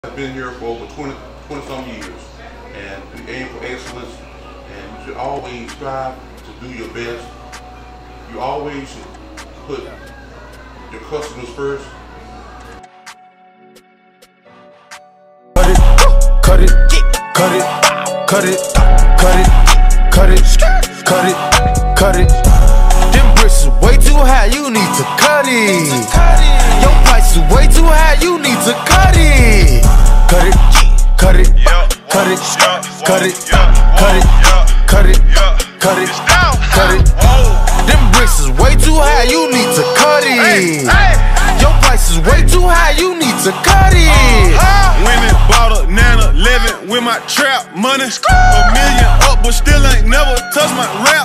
I've been here for over 20 some years, and we aim for excellence, and you should always strive to do your best. You always should put your customers first. Cut it, cut it, cut it, cut it, cut it, cut it, cut it. Them bricks is way too high, you need to cut it. Your price is way too high, you need to cut it. Cut it, cut it, cut it, cut it, cut it, cut it, cut it, cut it. Them bricks is way too high, you need to cut it. Your price is way too high, you need to cut it. Women bought a 911 with my trap money. A million up, but still ain't never touched my rap